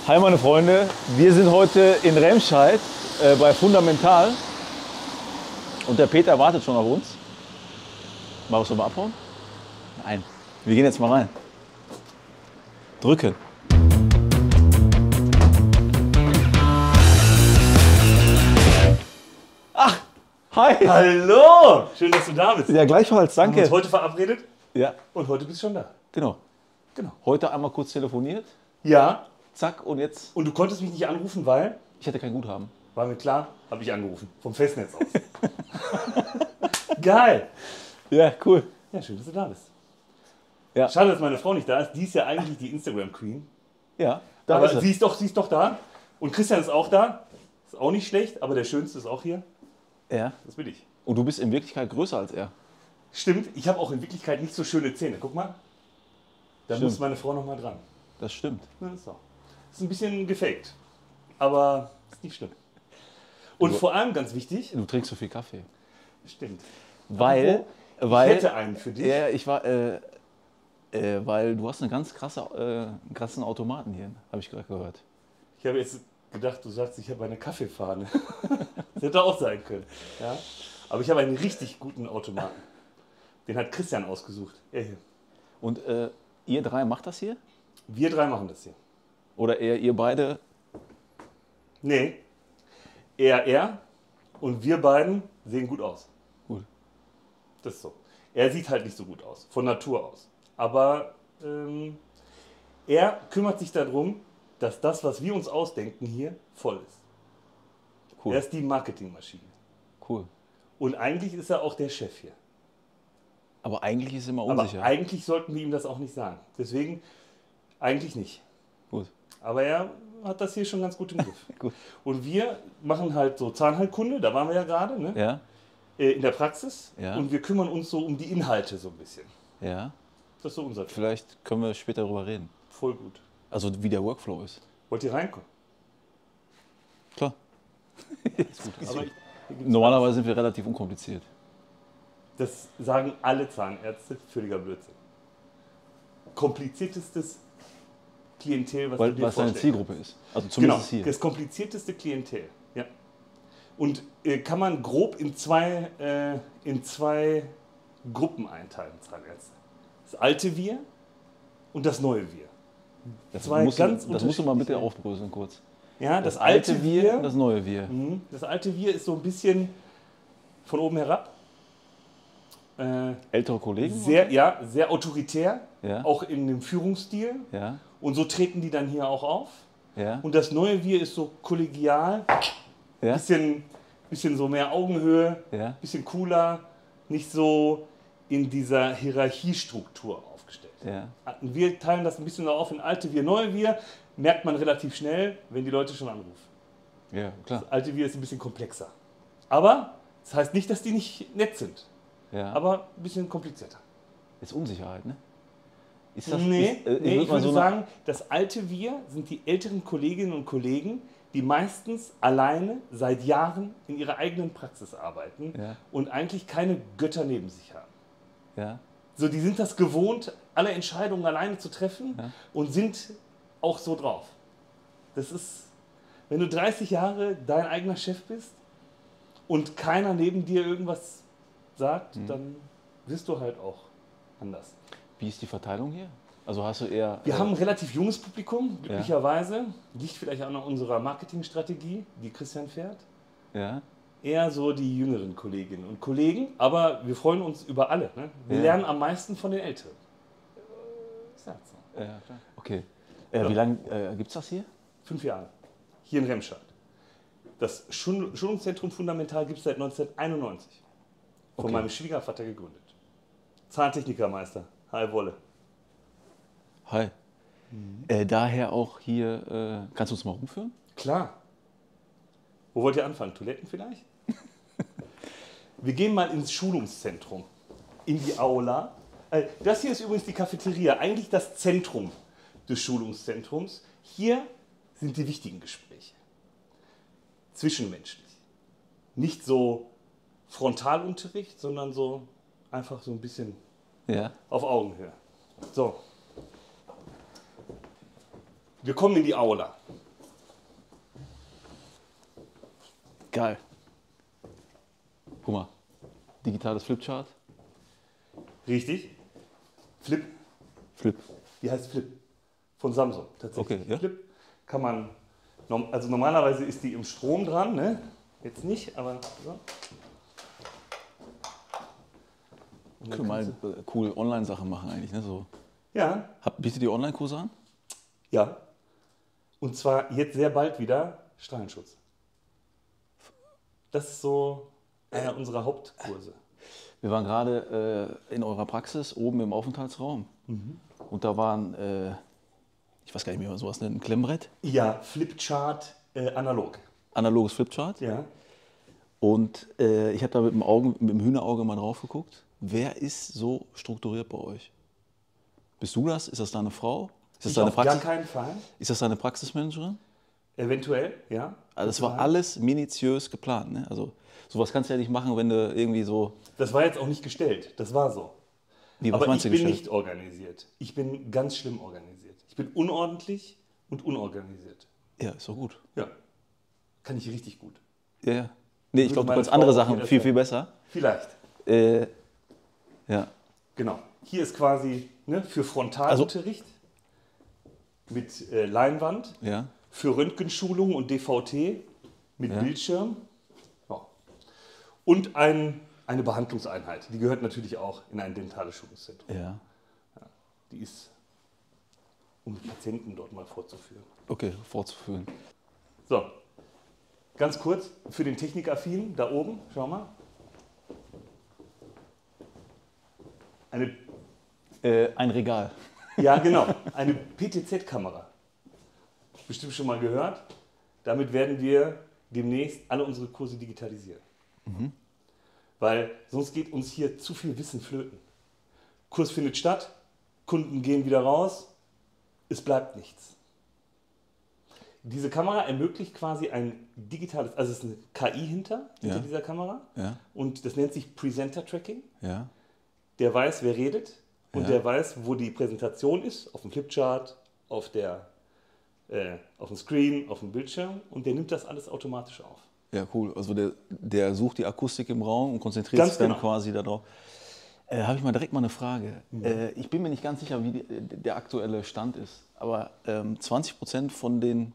Hi meine Freunde, wir sind heute in Remscheid bei Fundamental und der Peter wartet schon auf uns. Mal was, sollen wir abhauen? Nein, wir gehen jetzt mal rein. Drücken. Ach, hi. Hallo, schön, dass du da bist. Ja, gleichfalls, Wir haben danke. uns heute verabredet Ja, und heute bist du schon da. genau. Genau. Heute einmal kurz telefoniert, Ja, zack und jetzt, und du konntest mich nicht anrufen, weil, ich hatte kein Guthaben. war mir klar, habe ich angerufen, vom Festnetz aus. Geil. Ja, cool. Ja, schön, dass du da bist. Ja. Schade, dass meine Frau nicht da ist. Die ist ja eigentlich die Instagram-Queen. Ja, da Aber ist sie ist doch da. Und Christian ist auch da. Ist auch nicht schlecht, aber der Schönste ist auch hier. er. Ja. Das bin ich. Und du bist in Wirklichkeit größer als er. Stimmt, ich habe auch in Wirklichkeit nicht so schöne Zähne. Guck mal. Da Stimmt. muss meine Frau noch mal dran. Das stimmt. Ja, so. Ist ein bisschen gefaked. Aber ist nicht schlimm. Und vor allem ganz wichtig, Du trinkst so viel Kaffee. stimmt. Weil, Ich weil, hätte einen für dich. ja, weil du hast einen ganz krassen Automaten hier, habe ich gerade gehört. Ich habe jetzt gedacht, du sagst, ich habe eine Kaffeefahne. Das hätte auch sein können. Ja? Aber ich habe einen richtig guten Automaten. Den hat Christian ausgesucht. Er hier. Und ihr drei macht das hier? Wir drei machen das hier. Oder eher ihr beide? Nee. Er und wir beiden sehen gut aus. Gut. Das ist so. Er sieht halt nicht so gut aus, von Natur aus. Aber er kümmert sich darum, dass das, was wir uns ausdenken hier, voll ist. Cool. Er ist die Marketingmaschine. Cool. Und eigentlich ist er auch der Chef hier. Aber eigentlich ist es immer Aber unsicher. eigentlich sollten wir ihm das auch nicht sagen. Deswegen eigentlich nicht. Gut. Aber er hat das hier schon ganz gut im Griff. Gut. Und wir machen halt so Zahnheilkunde, da waren wir ja gerade, ne? Ja? In der Praxis. Ja. Und wir kümmern uns so um die Inhalte so ein bisschen. Ja? Das ist so unser Job. Vielleicht können wir später darüber reden. Voll gut. Also wie der Workflow ist. Wollt ihr reinkommen? Klar. Aber Normalerweise sind wir relativ unkompliziert. das sagen alle Zahnärzte, völliger Blödsinn. Kompliziertestes Klientel, was du Weil dir was deine vorstellen Zielgruppe ist. Also Genau, zumindest hier. das komplizierteste Klientel. Ja. Und kann man grob in zwei Gruppen einteilen, Zahnärzte. Das alte Wir und das neue Wir. Zwei musst ganz das musst du mal bitte unterschiedliche- aufbröseln kurz. Ja, Das alte Wir, das neue Wir. Das alte Wir ist so ein bisschen von oben herab. Ältere Kollegen? Sehr autoritär, Ja. auch in dem Führungsstil. Ja, Und so treten die dann hier auch auf. ja, Und das neue Wir ist so kollegial, ja, bisschen so mehr Augenhöhe, ja, bisschen cooler, nicht so in dieser Hierarchiestruktur aufgestellt. ja. Und wir teilen das ein bisschen auf in alte Wir, neue Wir. Merkt man relativ schnell, wenn die Leute schon anrufen. Ja, klar. Das alte Wir ist ein bisschen komplexer. Aber das heißt nicht, dass die nicht nett sind, Ja. aber ein bisschen komplizierter. Ist Unsicherheit, ne? Ist das, Nee, ist, nee, ich mal würde so sagen, das alte Wir sind die älteren Kolleginnen und Kollegen, die meistens alleine seit Jahren in ihrer eigenen Praxis arbeiten Ja. und eigentlich keine Götter neben sich haben. Ja, So, die sind das gewohnt, alle Entscheidungen alleine zu treffen Ja. und sind auch so drauf. Das ist, wenn du 30 Jahre dein eigener Chef bist und keiner neben dir irgendwas sagt, dann wirst du halt auch anders. wie ist die Verteilung hier? Also hast du eher... Wir haben ein relativ junges Publikum, glücklicherweise. Liegt vielleicht auch an unserer Marketingstrategie, die Christian fährt. Ja, Eher so die jüngeren Kolleginnen und Kollegen, aber wir freuen uns über alle. Ne? Wir Ja. lernen am meisten von den Älteren. Ist halt so. ja, klar. Okay. Wie lange gibt es das hier? 5 Jahre. Hier in Remscheid. Das Schulungszentrum Fundamental gibt es seit 1991. Von Okay. meinem Schwiegervater gegründet. Zahntechnikermeister. Hi Wolle. Hi. Daher auch hier... kannst du uns mal rumführen? Klar. Wo wollt ihr anfangen? Toiletten vielleicht? Wir gehen mal ins Schulungszentrum, in die Aula. Das hier ist übrigens die Cafeteria, eigentlich das Zentrum des Schulungszentrums. Hier sind die wichtigen Gespräche. Zwischenmenschlich. Nicht so Frontalunterricht, sondern so einfach so ein bisschen Ja. auf Augenhöhe. So. Wir kommen in die Aula. Geil. Guck mal, digitales Flipchart. Richtig. Flip. Flip. Die heißt Flip. Von Samsung tatsächlich. Okay, ja. Flip kann man, also normalerweise ist die im Strom dran, ne? Jetzt nicht, aber so. Und dann Können wir kannst mal cool Online-Sachen machen eigentlich, ne? So. Ja, Bietet ihr Online-Kurse an? ja. Und zwar jetzt sehr bald wieder Strahlenschutz. Das ist so einer unserer Hauptkurse. Wir waren gerade in eurer Praxis oben im Aufenthaltsraum. Und da waren, ich weiß gar nicht mehr, wie man sowas nennt, ein Klemmbrett. Ja, Flipchart analog. Analoges Flipchart. Ja. Und ich habe da mit dem Hühnerauge mal drauf geguckt. Wer ist so strukturiert bei euch? Bist du das? Ist das deine Frau? Ist das Ich deine auf gar Praxis? keinen Fall. Ist das deine Praxismanagerin? Eventuell, ja. Also das war alles minutiös geplant. Ne? Also sowas kannst du ja nicht machen, wenn du irgendwie so. Das war jetzt auch nicht gestellt, das war so. Wie, was Aber meinst ich du bin gestellt? nicht organisiert. Ich bin ganz schlimm organisiert. Ich bin unordentlich und unorganisiert. Ja, ist doch gut. Ja, kann ich richtig gut. Ja, ja. Nee, ich Würde glaube, du meine kannst Frau andere auch Sachen jederzeit- viel, viel besser. Vielleicht, Ja. genau. Hier ist quasi für Frontalunterricht mit Leinwand, Ja. für Röntgenschulung und DVT mit Ja. Bildschirm. Ja. Und eine Behandlungseinheit. Die gehört natürlich auch in ein dentales Schulungszentrum. Ja. Die ist, um die Patienten dort mal vorzuführen. Okay, fortzuführen. So, ganz kurz für den Technikaffinen da oben, schau mal. Ein Regal. Ja, genau, eine PTZ-Kamera. Bestimmt schon mal gehört. Damit werden wir demnächst alle unsere Kurse digitalisieren. Weil sonst geht uns hier zu viel Wissen flöten. Kurs findet statt, Kunden gehen wieder raus, es bleibt nichts. Diese Kamera ermöglicht quasi ein digitales, also es ist eine KI hinter Ja. dieser Kamera Ja. und das nennt sich Presenter Tracking. Ja. Der weiß, wer redet und Ja. der weiß, wo die Präsentation ist, auf dem Flipchart, auf dem Screen, auf dem Bildschirm und der nimmt das alles automatisch auf. Ja, cool. Also der sucht die Akustik im Raum und konzentriert Ganz sich dann genau. quasi darauf. Habe ich mal direkt mal eine Frage. Ich bin mir nicht ganz sicher, wie der aktuelle Stand ist. Aber 20% von den,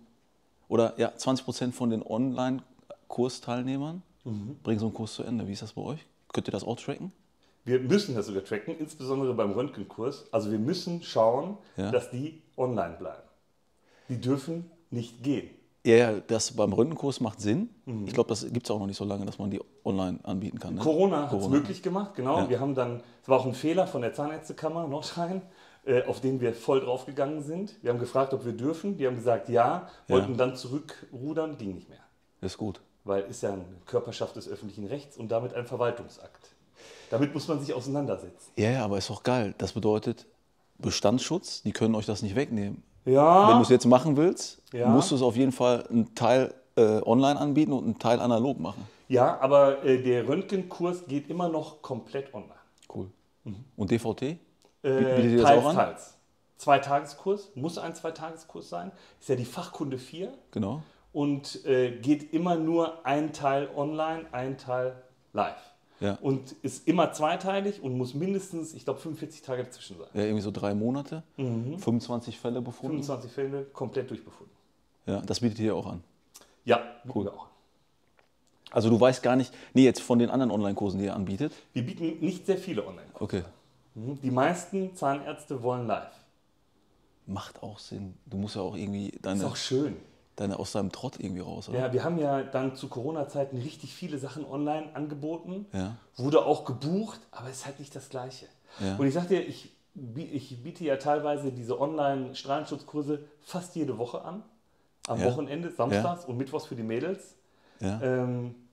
20% von den Online-Kursteilnehmern bringen so einen Kurs zu Ende. Wie ist das bei euch? Könnt ihr das auch tracken? Wir müssen das sogar tracken, insbesondere beim Röntgenkurs. Also wir müssen schauen, Ja. dass die online bleiben. Die dürfen nicht gehen. Ja, ja, das beim Röntgenkurs macht Sinn. Ich glaube, das gibt es auch noch nicht so lange, dass man die online anbieten kann. Ne? Corona hat es möglich gemacht, genau. Ja. Wir haben dann, es war auch ein Fehler von der Zahnärztekammer Nordrhein, auf den wir voll draufgegangen sind. Wir haben gefragt, ob wir dürfen. Die haben gesagt, ja, wollten dann zurückrudern, ging nicht mehr. Das ist gut. Weil ist ja eine Körperschaft des öffentlichen Rechts und damit ein Verwaltungsakt. Damit muss man sich auseinandersetzen. Ja, ja, aber ist doch geil. Das bedeutet Bestandsschutz, die können euch das nicht wegnehmen. Ja, Wenn du es jetzt machen willst, Ja. musst du es auf jeden Fall einen Teil online anbieten und einen Teil analog machen. ja, aber der Röntgenkurs geht immer noch komplett online. Cool. Und DVT? Bietet ihr das Teils, auch an? teils. Zweitageskurs, muss ein Zweitageskurs sein. Ist ja die Fachkunde 4 Genau. und geht immer nur ein Teil online, ein Teil live. Ja. Und ist immer zweiteilig und muss mindestens, ich glaube, 45 Tage dazwischen sein. Ja, irgendwie so 3 Monate, 25 Fälle befunden. 25 Fälle komplett durchbefunden. Ja, das bietet ihr auch an. Ja, bieten wir auch. Also du weißt gar nicht, nee, jetzt von den anderen Online-Kursen, die ihr anbietet. Wir bieten nicht sehr viele Online-Kurse. Okay. Die meisten Zahnärzte wollen live. Macht auch Sinn. Du musst ja auch irgendwie Ist deine auch schön. aus deinem Trott irgendwie raus, oder? Ja, wir haben ja dann zu Corona-Zeiten richtig viele Sachen online angeboten. Ja. Wurde auch gebucht, aber es ist halt nicht das Gleiche. Ja. Und ich sag dir, ich biete ja teilweise diese Online-Strahlenschutzkurse fast jede Woche an. Am Ja. Wochenende, samstags und mittwochs für die Mädels. Ja.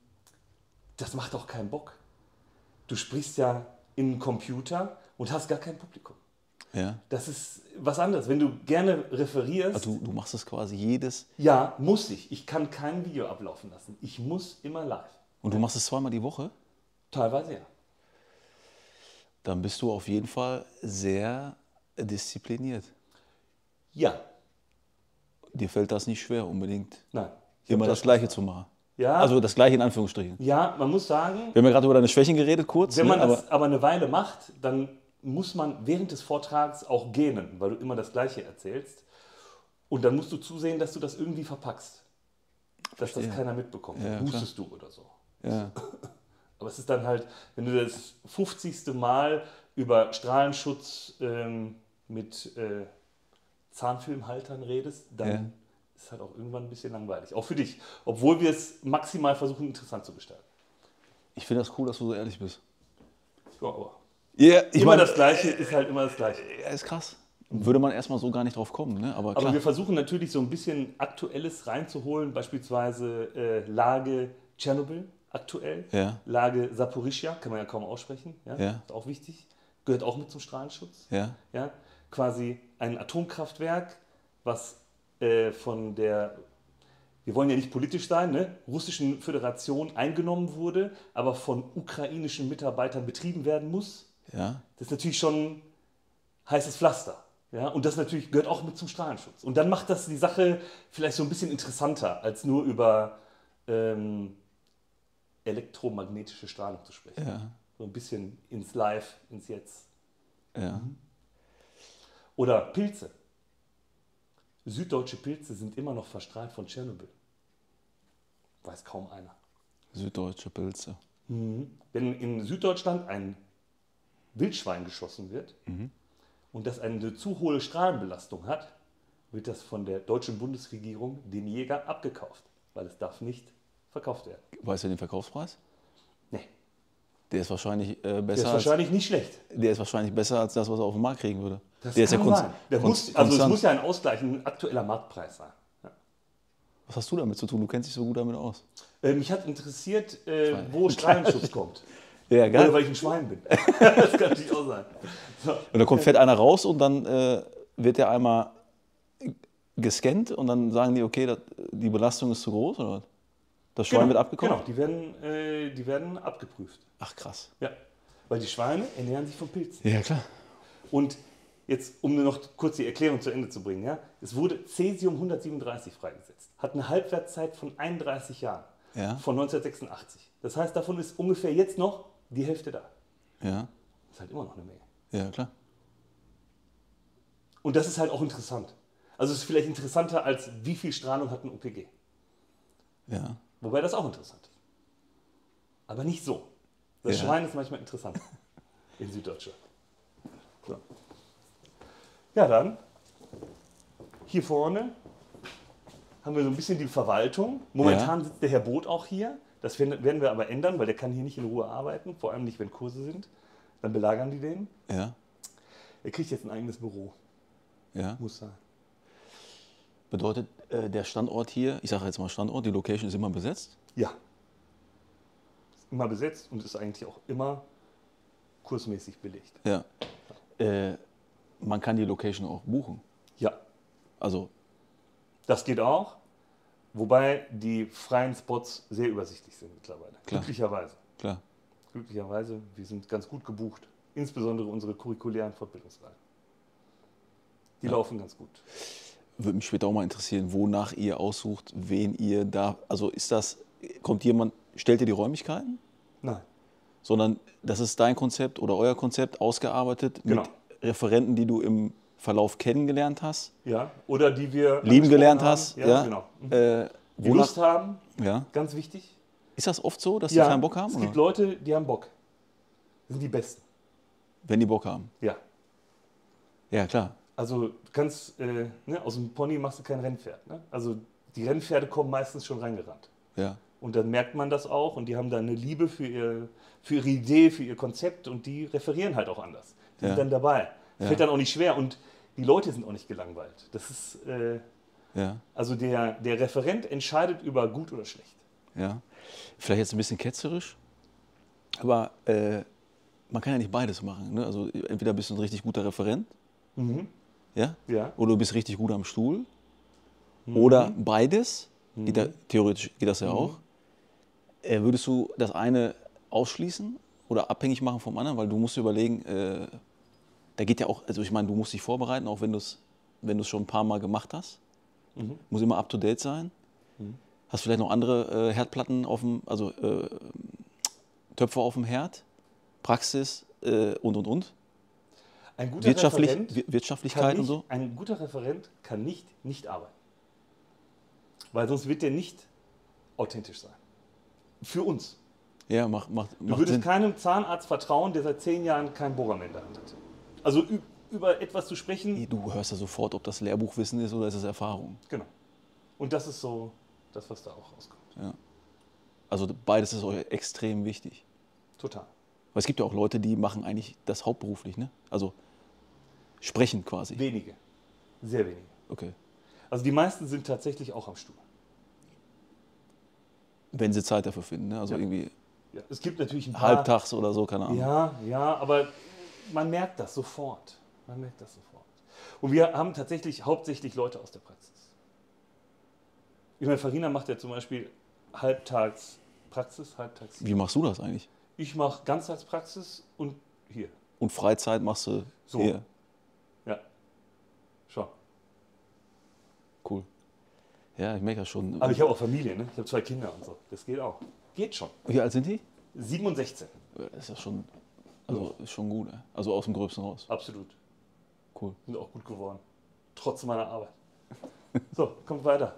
Das macht auch keinen Bock. Du sprichst ja in einen Computer und hast gar kein Publikum. Ja. Das ist was anderes. Wenn du gerne referierst, Also du machst das quasi jedes. ja, muss ich. Ich kann kein Video ablaufen lassen. Ich muss immer live. Und du machst es zweimal die Woche? Teilweise ja. Dann bist du auf jeden Fall sehr diszipliniert. Ja, Dir fällt das nicht schwer, unbedingt nein. Ich immer hab das Gleiche zu machen. Ja, Also das gleiche in Anführungsstrichen. ja, man muss sagen, Wir haben ja gerade über deine Schwächen geredet, kurz. wenn man ne? das aber eine Weile macht, dann muss man während des Vortrags auch gähnen, weil du immer das Gleiche erzählst. Und dann musst du zusehen, dass du das irgendwie verpackst. Dass das keiner mitbekommt. Ja, Dann hustest du oder so. Ja. Aber es ist dann halt, wenn du das 50. Mal über Strahlenschutz mit Zahnfilmhaltern redest, dann ist halt auch irgendwann ein bisschen langweilig. Auch für dich. Obwohl wir es maximal versuchen, interessant zu gestalten. Ich finde das cool, dass du so ehrlich bist. Ja, aber Ja, ich immer meine, das Gleiche ist halt immer das Gleiche. ja, ist krass. Würde man erstmal so gar nicht drauf kommen, ne? Aber Aber klar. wir versuchen natürlich so ein bisschen Aktuelles reinzuholen, beispielsweise Lage Tschernobyl aktuell, Ja. Lage Saporischschja, kann man ja kaum aussprechen, ja? Ja. Ist auch wichtig, gehört auch mit zum Strahlenschutz. Ja. Ja? Quasi ein Atomkraftwerk, was von der, wir wollen ja nicht politisch sein, ne? Russischen Föderation eingenommen wurde, aber von ukrainischen Mitarbeitern betrieben werden muss. Ja. Das ist natürlich schon heißes Pflaster. Ja? Und das natürlich gehört auch mit zum Strahlenschutz. Und dann macht das die Sache vielleicht so ein bisschen interessanter, als nur über elektromagnetische Strahlung zu sprechen. Ja. So ein bisschen ins Live, ins Jetzt. Ja. Oder Pilze. Süddeutsche Pilze sind immer noch verstrahlt von Tschernobyl. Weiß kaum einer. Süddeutsche Pilze. Wenn in Süddeutschland ein Wildschwein geschossen wird und das eine zu hohe Strahlenbelastung hat, wird das von der deutschen Bundesregierung dem Jäger abgekauft, weil es darf nicht verkauft werden. Weißt du den Verkaufspreis? Nee, Der ist wahrscheinlich der ist besser wahrscheinlich nicht schlecht. der ist wahrscheinlich besser als das, was er auf dem Markt kriegen würde. Das der ist ja kann sein. Der muss, also es konstant. muss ja ein Ausgleich, ein aktueller Marktpreis sein. Ja. Was hast du damit zu tun? Du kennst dich so gut damit aus. Mich hat interessiert, wo Strahlenschutz kommt. Ja, Oder weil ich ein Schwein bin. Das kann natürlich auch sein. So. Und da fährt einer raus und dann wird der einmal gescannt und dann sagen die, okay, die Belastung ist zu groß oder was? Das Schwein wird abgekauft? Genau, die werden abgeprüft. Ach krass. Ja, weil die Schweine ernähren sich von Pilzen. Ja, klar. Und jetzt, um nur noch kurz die Erklärung zu Ende zu bringen, ja, es wurde Cäsium 137 freigesetzt, hat eine Halbwertszeit von 31 Jahren, Ja. von 1986. Das heißt, davon ist ungefähr jetzt noch die Hälfte da. Ja, Das ist halt immer noch eine Menge. ja, klar. Und das ist halt auch interessant. Also es ist vielleicht interessanter, als wie viel Strahlung hat ein OPG. Ja. Wobei das auch interessant ist. Aber nicht so. Das Ja. Schwein ist manchmal interessant in Süddeutschland. So. Ja, dann hier vorne haben wir so ein bisschen die Verwaltung. Momentan sitzt der Herr Boot auch hier. Das werden wir aber ändern, weil der kann hier nicht in Ruhe arbeiten, vor allem nicht, wenn Kurse sind. Dann belagern die den. Ja. Er kriegt jetzt ein eigenes Büro, Ja. muss sein. Bedeutet, der Standort hier, ich sage jetzt mal Standort, die Location ist immer besetzt? Ja. Ist immer besetzt und ist eigentlich auch immer kursmäßig belegt. Ja. Man kann die Location auch buchen. Ja, Also, das geht auch. Wobei die freien Spots sehr übersichtlich sind mittlerweile. Klar. Glücklicherweise. klar. Glücklicherweise, wir sind ganz gut gebucht. Insbesondere unsere curriculären Fortbildungsreihen. Die laufen ganz gut. Würde mich später auch mal interessieren, wonach ihr aussucht, wen ihr da. Also kommt jemand, stellt ihr die Räumlichkeiten? Nein. Sondern das ist dein Konzept oder euer Konzept ausgearbeitet Genau. mit Referenten, die du im Verlauf kennengelernt hast, Ja, oder die wir lieben gelernt angesprochen hast. haben. Ja, genau. Die Wonach, Lust haben, ja. ganz wichtig. Ist das oft so, dass Ja, die keinen Bock haben? es gibt Oder? Leute, die haben Bock. Das sind die Besten. Wenn die Bock haben. Ja. Ja, klar. Also du kannst, aus dem Pony machst du kein Rennpferd. Ne? Also die Rennpferde kommen meistens schon reingerannt. Ja. Und dann merkt man das auch und die haben dann eine Liebe für ihre Idee, für ihr Konzept und die referieren halt auch anders. Die Ja. sind dann dabei. Ja. Fällt dann auch nicht schwer und die Leute sind auch nicht gelangweilt. Das ist, Ja. also der Referent entscheidet über gut oder schlecht. Ja. Vielleicht jetzt ein bisschen ketzerisch, aber man kann ja nicht beides machen. Ne? Also entweder bist du ein richtig guter Referent, ja? Ja. Oder du bist richtig gut am Stuhl. Oder beides. Theoretisch geht das ja auch. Würdest du das eine ausschließen oder abhängig machen vom anderen? Weil du musst dir überlegen, da geht ja auch, also ich meine, du musst dich vorbereiten, auch wenn du es schon ein paar Mal gemacht hast. Muss immer up to date sein. Hast du vielleicht noch andere Herdplatten also Töpfe auf dem Herd? Praxis und? Ein guter Referent Wirtschaftlichkeit und so? Ein guter Referent kann nicht arbeiten. Weil sonst wird der nicht authentisch sein. Für uns. Ja, macht Du würdest Sinn. keinem Zahnarzt vertrauen, der seit 10 Jahren kein Bohrermann in der Hand hat. Also über etwas zu sprechen. Du hörst ja sofort, ob das Lehrbuchwissen ist oder ist es Erfahrung. Genau. Und das ist so das, was da auch rauskommt. Ja. Also beides ist euch extrem wichtig. Total. Weil es gibt ja auch Leute, die machen eigentlich das hauptberuflich, ne? Also sprechen quasi. Wenige. Sehr wenige. Okay. Also die meisten sind tatsächlich auch am Stuhl. Wenn sie Zeit dafür finden, ne? Also Ja. irgendwie Ja, es gibt natürlich ein paar. halbtags oder so, keine Ahnung. Ja, aber man merkt das sofort. Man merkt das sofort. Und wir haben tatsächlich hauptsächlich Leute aus der Praxis. Ich meine, Farina macht ja zum Beispiel halbtags Praxis, halbtags. Wie machst du das eigentlich? Ich mache Ganztagspraxis und hier. Und Freizeit machst du So. hier? Ja. Schon. Cool. Ja, ich merke das schon. Aber ich habe auch Familie, ne? Ich habe 2 Kinder und so. Das geht auch. Geht schon. Wie alt sind die? 7 und 16. Das ist ja schon, also ist schon gut, ne? Also aus dem Gröbsten raus. Absolut. Cool. Sind auch gut geworden. Trotz meiner Arbeit. So, kommt weiter.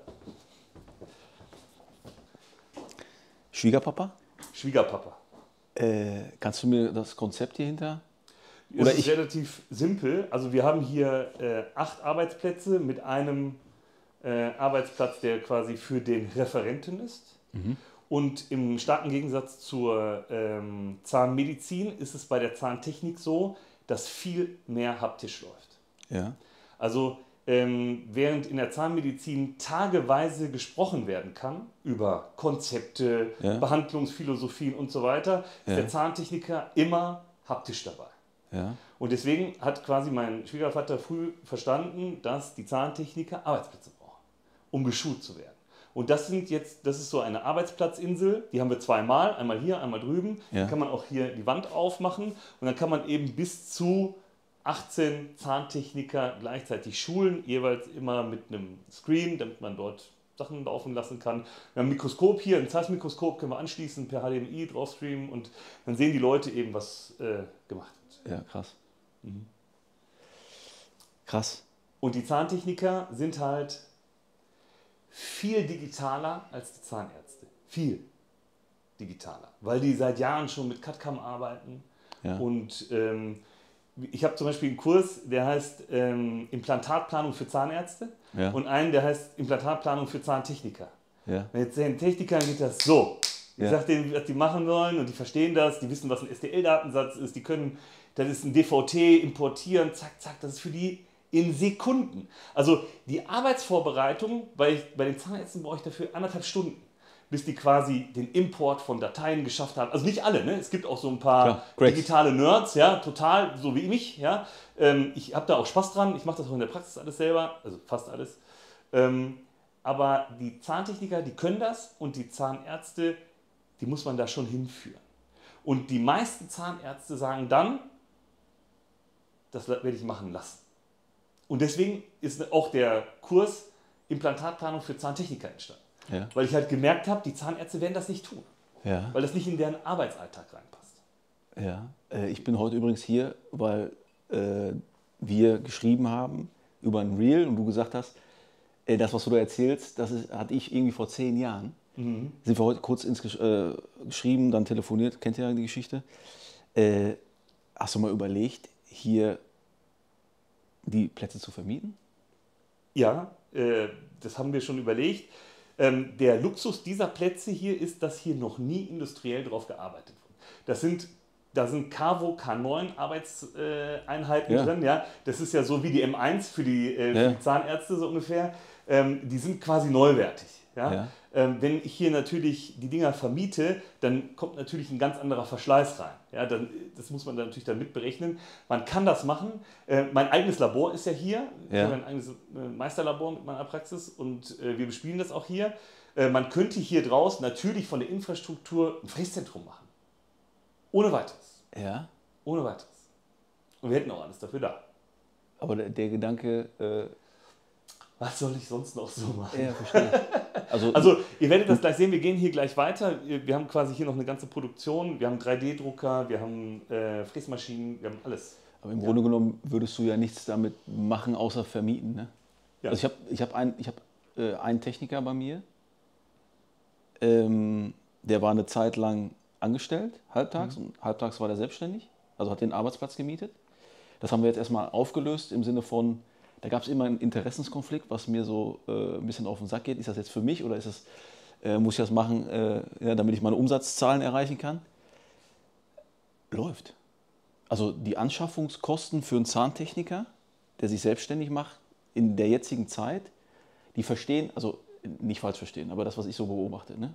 Schwiegerpapa? Schwiegerpapa. Kannst du mir das Konzept hier hinter? Es Oder ist relativ simpel. Also wir haben hier 8 Arbeitsplätze mit einem Arbeitsplatz, der quasi für den Referenten ist. Und im starken Gegensatz zur Zahnmedizin ist es bei der Zahntechnik so, dass viel mehr haptisch läuft. Ja. Also während in der Zahnmedizin tageweise gesprochen werden kann über Konzepte, Ja. Behandlungsphilosophien und so weiter, ist Ja. der Zahntechniker immer haptisch dabei. Ja. Und deswegen hat quasi mein Schwiegervater früh verstanden, dass die Zahntechniker Arbeitsplätze brauchen, um geschult zu werden. Und das ist so eine Arbeitsplatzinsel, die haben wir zweimal, einmal hier, einmal drüben. Ja. Dann kann man auch hier die Wand aufmachen und dann kann man eben bis zu 18 Zahntechniker gleichzeitig schulen, jeweils immer mit einem Screen, damit man dort Sachen laufen lassen kann. Wir haben ein Mikroskop hier, ein Zeiss-Mikroskop können wir anschließen, per HDMI drauf streamen und dann sehen die Leute eben, was gemacht wird. Ja, krass. Krass. Und die Zahntechniker sind halt viel digitaler als die Zahnärzte. Viel digitaler. Weil die seit Jahren schon mit CAD-CAM arbeiten. Ja. Und ich habe zum Beispiel einen Kurs, der heißt Implantatplanung für Zahnärzte. Ja. Und einen, der heißt Implantatplanung für Zahntechniker. Ja. Mit den Technikern geht das so. Ich Ja. sage denen, was die machen sollen und die verstehen das, die wissen, was ein STL-Datensatz ist, die können, das ist ein DVT, importieren, zack, zack, das ist für die in Sekunden. Also die Arbeitsvorbereitung, bei den Zahnärzten brauche ich dafür 1,5 Stunden, bis die quasi den Import von Dateien geschafft haben. Also nicht alle, ne? Es gibt auch so ein paar Klar, Cracks. digitale Nerds, ja, total, so wie mich. Ja? Ich habe da auch Spaß dran, ich mache das auch in der Praxis alles selber, also fast alles. Aber die Zahntechniker, die können das und die Zahnärzte, die muss man da schon hinführen. Und die meisten Zahnärzte sagen dann, das werde ich machen lassen. Und deswegen ist auch der Kurs Implantatplanung für Zahntechniker entstanden. Ja. Weil ich halt gemerkt habe, die Zahnärzte werden das nicht tun, Ja. weil das nicht in deren Arbeitsalltag reinpasst. Ja. Ich bin heute übrigens hier, weil wir geschrieben haben über ein Reel und du gesagt hast, das, was du da erzählst, hatte ich irgendwie vor 10 Jahren. Sind wir heute kurz geschrieben, dann telefoniert, kennt ihr ja die Geschichte. Hast du mal überlegt, hier die Plätze zu vermieten? Ja, das haben wir schon überlegt. Der Luxus dieser Plätze hier ist, dass hier noch nie industriell drauf gearbeitet wird. Da sind Cavo K9 Arbeitseinheiten Ja. drin. Ja? Das ist ja so wie die M1 für die Zahnärzte so ungefähr. Die sind quasi neuwertig. Ja? Ja. Wenn ich hier natürlich die Dinger vermiete, dann kommt natürlich ein ganz anderer Verschleiß rein. Ja, das muss man dann natürlich dann mitberechnen. Man kann das machen. Mein eigenes Labor ist ja hier. Ich Ja. habe ein eigenes Meisterlabor mit meiner Praxis und wir bespielen das auch hier. Man könnte hier draußen natürlich von der Infrastruktur ein Fräszentrum machen. Ohne weiteres. Ja. Ohne weiteres. Und wir hätten auch alles dafür da. Aber der Gedanke, Was soll ich sonst noch so machen? Ja, verstehe. Also ihr werdet das gleich sehen, wir gehen hier gleich weiter. Wir haben quasi hier noch eine ganze Produktion. Wir haben 3D-Drucker, wir haben Fräsmaschinen, wir haben alles. Aber im Grunde genommen würdest du ja nichts damit machen, außer vermieten. Ne? Ja. Also ich hab einen Techniker bei mir, der war eine Zeit lang angestellt, halbtags, und halbtags war der selbstständig, also hat den Arbeitsplatz gemietet. Das haben wir jetzt erstmal aufgelöst im Sinne von, da gab es immer einen Interessenskonflikt, was mir so ein bisschen auf den Sack geht. Ist das jetzt für mich oder muss ich das machen, damit ich meine Umsatzzahlen erreichen kann? Läuft. Also die Anschaffungskosten für einen Zahntechniker, der sich selbstständig macht, in der jetzigen Zeit, die verstehen, also nicht falsch verstehen, aber das, was ich so beobachte, ne?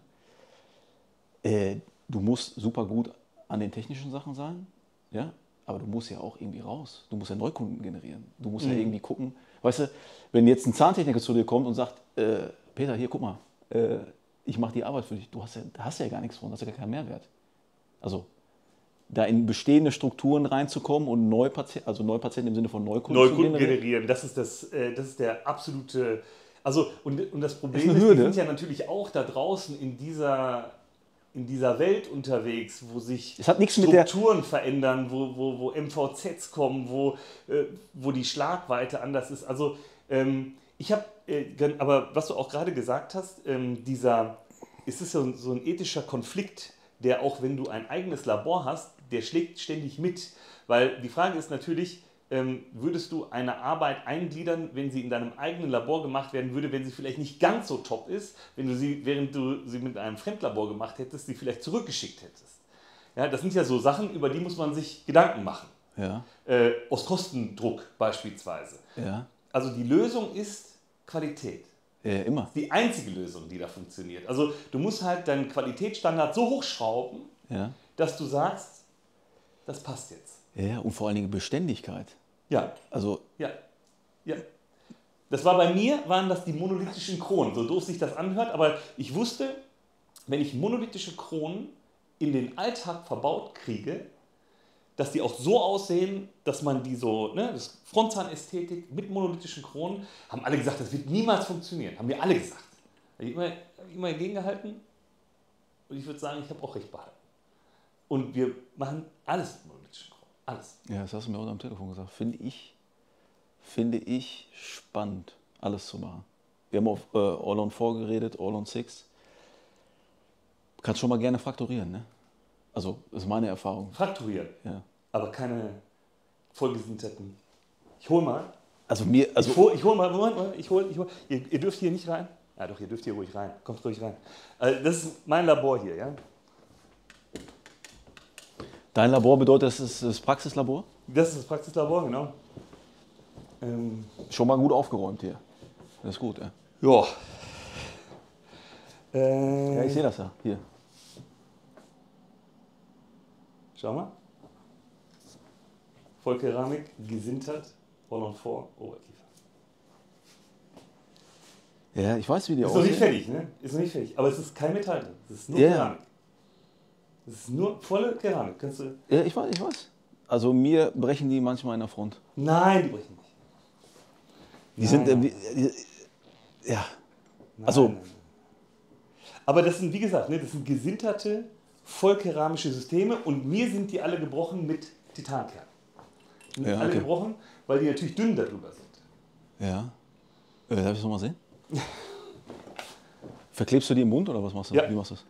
Du musst super gut an den technischen Sachen sein, ja? Aber du musst ja auch irgendwie raus. Du musst ja Neukunden generieren. Du musst ja irgendwie gucken, weißt du, wenn jetzt ein Zahntechniker zu dir kommt und sagt, Peter, hier, guck mal, ich mache die Arbeit für dich, da hast ja gar nichts von, das ist ja gar keinen Mehrwert. Also da in bestehende Strukturen reinzukommen und Neupatienten im Sinne von Neukunden zu generieren. Das ist der absolute, also und das Problem ist, wir sind ja natürlich auch da draußen in dieser Welt unterwegs, wo sich Strukturen verändern, wo MVZs kommen, wo die Schlagweite anders ist. Also ich habe, aber was du auch gerade gesagt hast, es ist so ein ethischer Konflikt, der auch, wenn du ein eigenes Labor hast, der schlägt ständig mit. Weil die Frage ist natürlich, würdest du eine Arbeit eingliedern, wenn sie in deinem eigenen Labor gemacht werden würde, wenn sie vielleicht nicht ganz so top ist, während du sie mit einem Fremdlabor gemacht hättest, sie vielleicht zurückgeschickt hättest. Ja, das sind ja so Sachen, über die muss man sich Gedanken machen. Ja. Aus Kostendruck beispielsweise. Ja. Also die Lösung ist Qualität. Immer. Die einzige Lösung, die da funktioniert. Also du musst halt deinen Qualitätsstandard so hochschrauben, dass du sagst, das passt jetzt. Ja, und vor allen Dingen Beständigkeit. Ja. Also ja. Waren das die monolithischen Kronen, so doof sich das anhört, aber ich wusste, wenn ich monolithische Kronen in den Alltag verbaut kriege, dass die auch so aussehen, dass man die so, ne, das Frontzahnästhetik mit monolithischen Kronen, haben alle gesagt, das wird niemals funktionieren. Haben wir alle gesagt. Ich habe immer dagegen gehalten und ich würde sagen, ich habe auch recht behalten. Und wir machen alles mit monolithischen Kronen. Alles. Ja, das hast du mir auch am Telefon gesagt. Finde ich spannend, alles zu machen. Wir haben auf All on 4 geredet, All on 6. Du kannst schon mal gerne fraktorieren, ne? Also, das ist meine Erfahrung. Fraktorieren? Ja. Aber keine vollgesinterten. Ich hol mal. Ich hol mal. Ihr dürft hier nicht rein. Ja doch, ihr dürft hier ruhig rein. Kommt ruhig rein. Das ist mein Labor hier, ja? Dein Labor bedeutet, das ist das Praxislabor? Das ist das Praxislabor, genau. Schon mal gut aufgeräumt hier. Das ist gut, ja. Ja. Ja, ich sehe das ja, hier. Schau mal. Vollkeramik, gesintert, All on 4, Oberkiefer. Ja, ich weiß, wie die aussehen. Ist noch nicht fertig, ne? Ist noch nicht fertig. Aber es ist kein Metall drin. Es ist nur Keramik. Es ist nur volle Keramik. Kannst du... Ja, ich weiß. Also mir brechen die manchmal in der Front. Nein, die brechen nicht. Die sind... ja. Nein, also... nein. Aber das sind, wie gesagt, ne, das sind gesinterte, vollkeramische Systeme und mir sind die alle gebrochen mit Titankernen. Die sind alle gebrochen, weil die natürlich dünn darüber sind. Ja. Darf ich das nochmal sehen? Verklebst du die im Mund oder was machst du? Ja. Wie machst du das?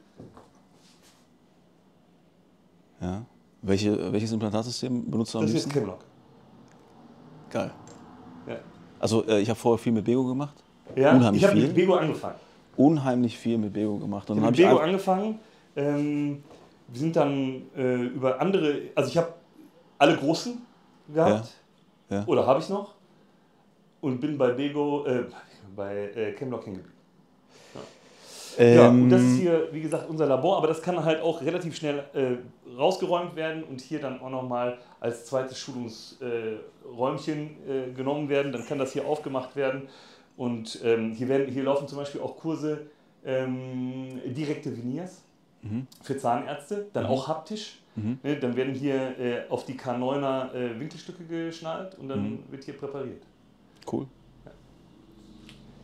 Ja. Welches Implantatsystem benutzt du am liebsten? Das ist Camlock. Geil. Ja. Also ich habe vorher viel mit Bego gemacht. Ja, ich habe mit Bego angefangen. Unheimlich viel mit Bego gemacht. Und ich habe mit Bego angefangen. Wir sind dann über andere, also ich habe alle großen gehabt. Ja. Oder habe ich noch. Und bin bei Bego, bei Camlock hängen geblieben. Ja, und das ist hier, wie gesagt, unser Labor, aber das kann halt auch relativ schnell rausgeräumt werden und hier dann auch nochmal als zweites Schulungsräumchen genommen werden. Dann kann das hier aufgemacht werden und hier laufen zum Beispiel auch Kurse direkte Veneers für Zahnärzte, dann auch haptisch. Ne, dann werden hier auf die K9er Winkelstücke geschnallt und dann wird hier präpariert. Cool.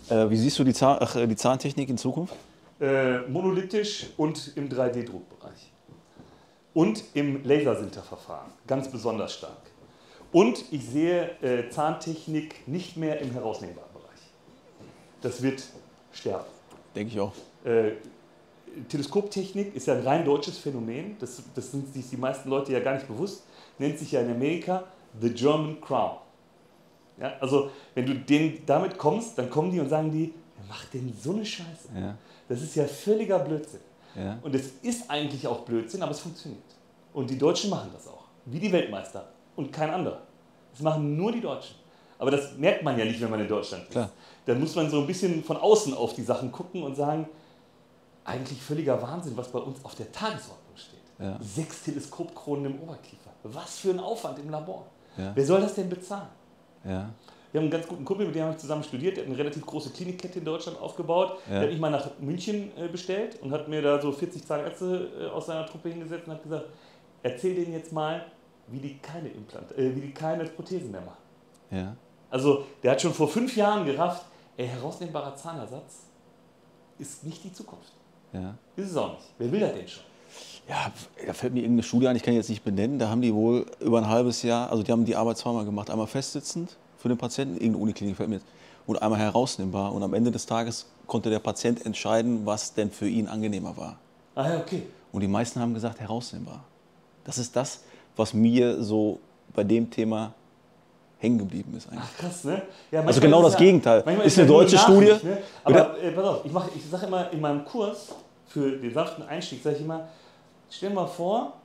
Wie siehst du die Zahntechnik in Zukunft? Monolithisch und im 3D-Druckbereich. Und im Lasersinterverfahren, ganz besonders stark. Und ich sehe Zahntechnik nicht mehr im herausnehmbaren Bereich. Das wird sterben. Denke ich auch. Teleskoptechnik ist ja ein rein deutsches Phänomen, das sind sich die meisten Leute ja gar nicht bewusst, nennt sich ja in Amerika The German Crown. Ja, also wenn du damit kommst, dann kommen die und sagen die, wer macht denn so eine Scheiße? Ja. Das ist ja völliger Blödsinn. Ja. Und es ist eigentlich auch Blödsinn, aber es funktioniert. Und die Deutschen machen das auch, wie die Weltmeister und kein anderer. Das machen nur die Deutschen. Aber das merkt man ja nicht, wenn man in Deutschland ist. Klar. Dann muss man so ein bisschen von außen auf die Sachen gucken und sagen, eigentlich völliger Wahnsinn, was bei uns auf der Tagesordnung steht. Ja. 6 Teleskopkronen im Oberkiefer. Was für ein Aufwand im Labor. Ja. Wer soll das denn bezahlen? Ja. Wir haben einen ganz guten Kumpel, mit dem habe ich zusammen studiert, der hat eine relativ große Klinikkette in Deutschland aufgebaut. Ja. Der hat mich mal nach München bestellt und hat mir da so 40 Zahnärzte aus seiner Truppe hingesetzt und hat gesagt, erzähl denen jetzt mal, wie die keine Prothesen mehr machen. Ja. Also der hat schon vor 5 Jahren gerafft, herausnehmbarer Zahnersatz ist nicht die Zukunft. Ja. Ist es auch nicht. Wer will das denn schon? Ja, da fällt mir irgendeine Studie ein, ich kann die jetzt nicht benennen, da haben die wohl über ein halbes Jahr, also die haben die Arbeit zweimal gemacht, einmal festsitzend für den Patienten, irgendeine Uniklinik fällt mir jetzt, und einmal herausnehmbar. Und am Ende des Tages konnte der Patient entscheiden, was denn für ihn angenehmer war. Ah ja, okay. Und die meisten haben gesagt, herausnehmbar. Das ist das, was mir so bei dem Thema hängen geblieben ist eigentlich. Ach krass, ne? Ja, Also genau das Gegenteil. Manchmal Ist eine ja nur deutsche Studie. Nachricht, ne? Aber pass auf, ich sage immer in meinem Kurs für den sanften Einstieg, sage ich immer, stell dir mal vor,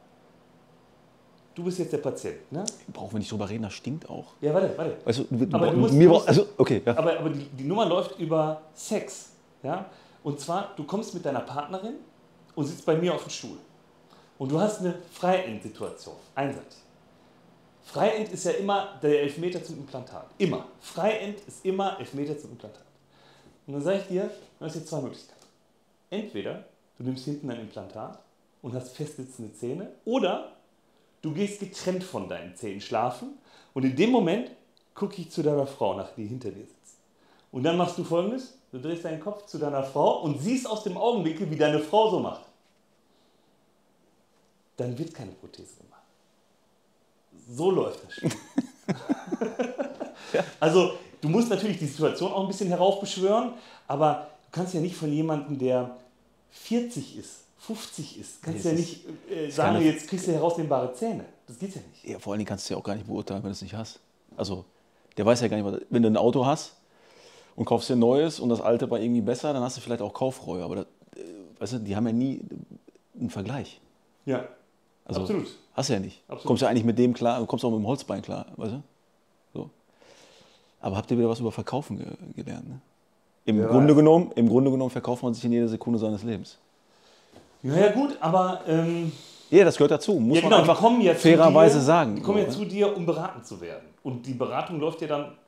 du bist jetzt der Patient, ne? Brauchen wir nicht drüber reden, das stinkt auch. Ja, warte. Weißt du, Aber okay, ja. Aber die Nummer läuft über Sex, ja? Und zwar, du kommst mit deiner Partnerin und sitzt bei mir auf dem Stuhl. Und du hast eine Freiendsituation, einseitig. Freiend ist ja immer der Elfmeter zum Implantat. Immer. Freiend ist immer Elfmeter zum Implantat. Und dann sage ich dir, du hast jetzt 2 Möglichkeiten. Entweder du nimmst hinten ein Implantat und hast festsitzende Zähne, oder du gehst getrennt von deinen Zähnen schlafen und in dem Moment gucke ich zu deiner Frau, die hinter dir sitzt. Und dann machst du Folgendes, du drehst deinen Kopf zu deiner Frau und siehst aus dem Augenwinkel, wie deine Frau so macht. Dann wird keine Prothese gemacht. So läuft das Spiel. Also du musst natürlich die Situation auch ein bisschen heraufbeschwören, aber du kannst ja nicht von jemandem, der 40 ist, 50 ist, kannst ja nicht sagen, jetzt kriegst du herausnehmbare Zähne. Das geht ja nicht. Ja, vor allen Dingen kannst du ja auch gar nicht beurteilen, wenn du es nicht hast. Also der weiß ja gar nicht, wenn du ein Auto hast und kaufst dir ein neues und das alte war irgendwie besser, dann hast du vielleicht auch Kaufreue. Aber das, weißt du, die haben ja nie einen Vergleich. Ja, also, absolut. Hast du ja nicht. Absolut. Kommst ja eigentlich mit dem klar, kommst auch mit dem Holzbein klar, weißt du? So. Aber habt ihr wieder was über Verkaufen gelernt? Ne? Im Grunde genommen verkauft man sich in jeder Sekunde seines Lebens. Ja gut, aber ja, das gehört dazu. Muss ja, genau, man einfach fairerweise sagen. Die kommen ja zu dir, um beraten zu werden. Und die Beratung läuft ja dann,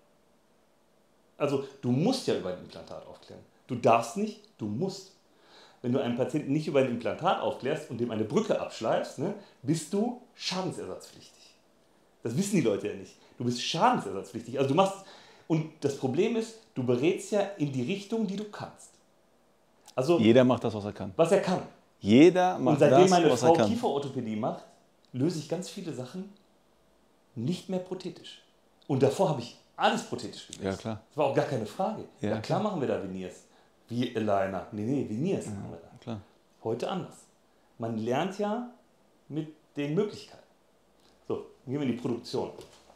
also du musst ja über ein Implantat aufklären. Du darfst nicht, du musst. Wenn du einen Patienten nicht über ein Implantat aufklärst und dem eine Brücke abschleifst, ne, bist du schadensersatzpflichtig. Das wissen die Leute ja nicht. Du bist schadensersatzpflichtig. Also du machst, und das Problem ist, du berätst ja in die Richtung, die du kannst. Also jeder macht das, was er kann. Was er kann. Jeder macht und seitdem das, meine was Frau er kann. Kieferorthopädie macht, löse ich ganz viele Sachen nicht mehr prothetisch. Und davor habe ich alles prothetisch gelöst. Ja, klar. Das war auch gar keine Frage. Ja, Ja, klar machen wir da Veneers. Wie Aligner. Nee, Veneers Ja, machen wir da. klar. Heute anders. Man lernt ja mit den Möglichkeiten. So, dann gehen wir in die Produktion.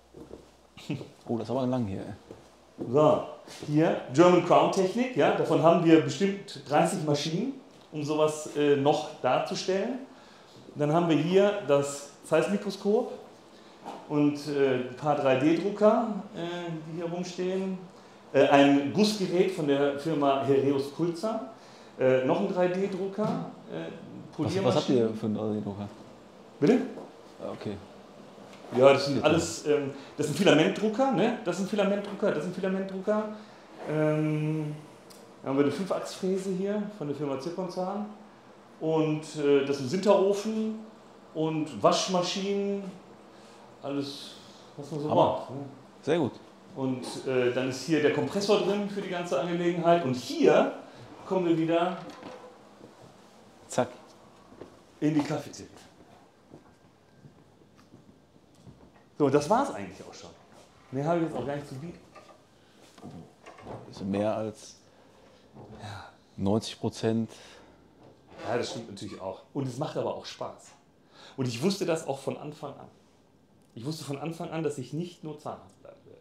Oh, das ist aber lang hier. Ey. So, hier German Crown Technik. Ja, davon haben wir bestimmt 30 Maschinen, um sowas noch darzustellen. Dann haben wir hier das Zeiss-Mikroskop und ein paar 3D-Drucker, die hier rumstehen. Ein Gussgerät von der Firma Heraeus Pulsar. Noch ein 3D-Drucker. Was habt ihr für einen 3D-Drucker? Bitte? Okay. Ja, das sind alles, das sind Filamentdrucker, ne? Das sind Filamentdrucker, das sind Filamentdrucker. Dann haben wir eine 5-Achs-Fräse hier von der Firma Zirkonzahn. Und das ist ein Sinterofen und Waschmaschinen, alles, was man so braucht. Ne? Sehr gut. Und dann ist hier der Kompressor drin für die ganze Angelegenheit. Und hier kommen wir wieder Zack. in die Cafeteria. So, das war es eigentlich auch schon. Mehr habe ich jetzt auch gar nicht zu bieten. Das ist mehr als 90%. Ja, das stimmt natürlich auch. Und es macht aber auch Spaß. Und ich wusste das auch von Anfang an. Ich wusste von Anfang an, dass ich nicht nur Zahnarzt bleiben werde.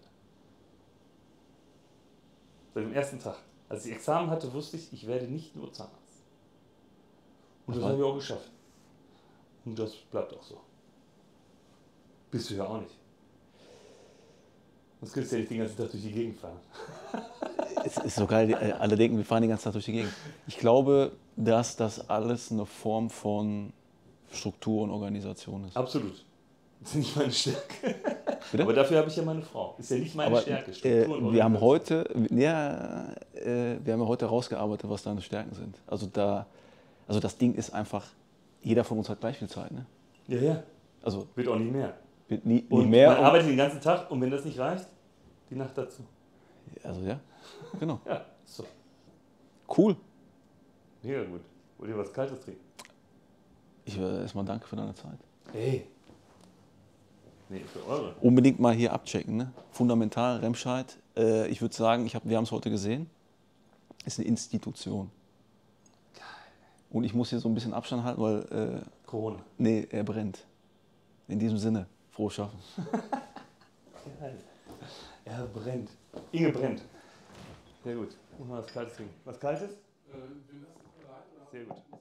Seit dem ersten Tag. Als ich Examen hatte, wusste ich, ich werde nicht nur Zahnarzt. Und das habe ich auch geschafft. Und das bleibt auch so. Bist du ja auch nicht. Sonst kannst du ja nicht den ganzen Tag durch die Gegend fahren. Es ist so geil, alle denken, wir fahren den ganzen Tag durch die Gegend. Ich glaube, dass das alles eine Form von Struktur und Organisation ist. Absolut. Das ist nicht meine Stärke. Bitte? Aber dafür habe ich ja meine Frau. Ist ja nicht meine Stärke. Struktur und wir haben Organisation. wir haben ja heute herausgearbeitet, was deine Stärken sind. Also das Ding ist einfach, jeder von uns hat gleich viel Zeit. Ne? Ja, ja. Also Wird auch nicht mehr. wird nie Und mehr. man arbeitet den ganzen Tag und wenn das nicht reicht, die Nacht dazu. Also ja, genau. Ja, so. Cool. Mega gut. Wollt ihr was Kaltes trinken? Ich will erstmal danke für deine Zeit. Hey. Nee, für eure. Unbedingt mal hier abchecken. Ne? Fundamental, Remscheid. Ich würde sagen, wir haben es heute gesehen. Ist eine Institution. Geil. Und ich muss hier so ein bisschen Abstand halten, weil Corona. nee, er brennt. In diesem Sinne, frohes Schaffen. Geil. Er brennt. Inge brennt. Sehr gut. Muss mal was Kaltes trinken. Was Kaltes? Wir lassen es bereit. Sehr gut.